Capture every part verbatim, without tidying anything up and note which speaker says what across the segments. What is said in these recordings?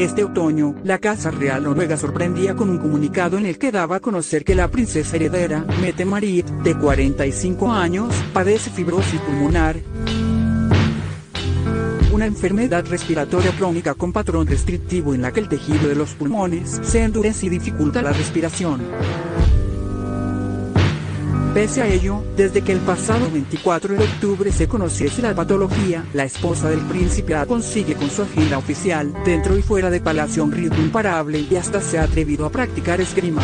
Speaker 1: Este otoño, la Casa Real Noruega sorprendía con un comunicado en el que daba a conocer que la princesa heredera, Mette-Marit, de cuarenta y cinco años, padece fibrosis pulmonar, una enfermedad respiratoria crónica con patrón restrictivo en la que el tejido de los pulmones se endurece y dificulta la respiración. Pese a ello, desde que el pasado veinticuatro de octubre se conociese la patología, la esposa del príncipe consigue con su agenda oficial, dentro y fuera de palacio, un ritmo imparable y hasta se ha atrevido a practicar esgrima.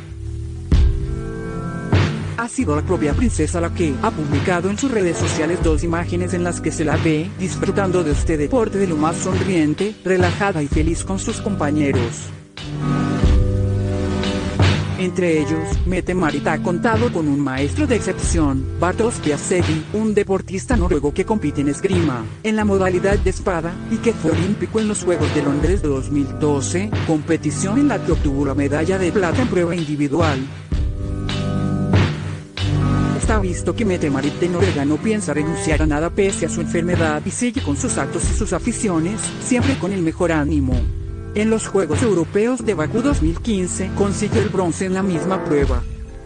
Speaker 1: Ha sido la propia princesa la que ha publicado en sus redes sociales dos imágenes en las que se la ve disfrutando de este deporte de lo más sonriente, relajada y feliz con sus compañeros. Entre ellos, Mette-Marit ha contado con un maestro de excepción, Bartosz Piasecki, un deportista noruego que compite en esgrima, en la modalidad de espada, y que fue olímpico en los Juegos de Londres de dos mil doce, competición en la que obtuvo la medalla de plata en prueba individual. Está visto que Mette-Marit de Noruega no piensa renunciar a nada pese a su enfermedad y sigue con sus actos y sus aficiones, siempre con el mejor ánimo. En los Juegos Europeos de Bakú dos mil quince consiguió el bronce en la misma prueba.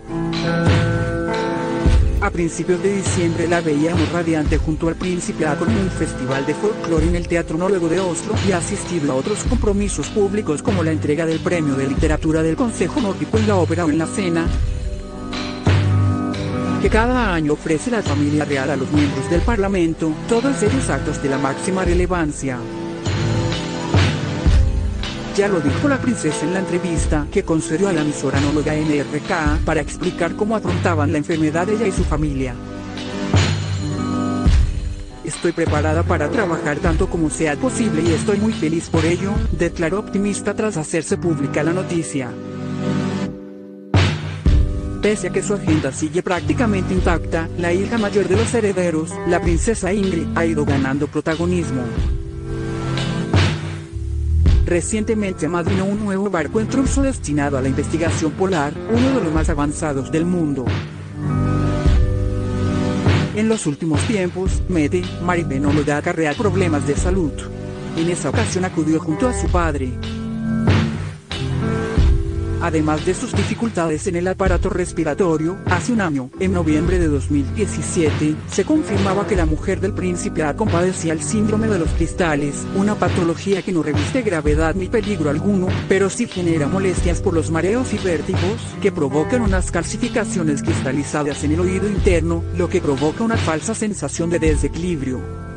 Speaker 1: A principios de diciembre la veíamos radiante junto al príncipe con un festival de folclore en el Teatro Noruego de Oslo y ha asistido a otros compromisos públicos como la entrega del Premio de Literatura del Consejo Nórdico en la ópera o en la cena que cada año ofrece la familia real a los miembros del Parlamento, todos ellos actos de la máxima relevancia. Ya lo dijo la princesa en la entrevista que concedió a la emisora noruega N R K para explicar cómo afrontaban la enfermedad ella y su familia. Estoy preparada para trabajar tanto como sea posible y estoy muy feliz por ello, declaró optimista tras hacerse pública la noticia. Pese a que su agenda sigue prácticamente intacta, la hija mayor de los herederos, la princesa Ingrid, ha ido ganando protagonismo. Recientemente amadrinó un nuevo barco en Tromsø destinado a la investigación polar, uno de los más avanzados del mundo. En los últimos tiempos, Mette-Marit de Noruega acarrea problemas de salud. En esa ocasión acudió junto a su padre. Además de sus dificultades en el aparato respiratorio, hace un año, en noviembre de dos mil diecisiete, se confirmaba que la mujer del príncipe padecía el síndrome de los cristales, una patología que no reviste gravedad ni peligro alguno, pero sí genera molestias por los mareos y vértigos, que provocan unas calcificaciones cristalizadas en el oído interno, lo que provoca una falsa sensación de desequilibrio.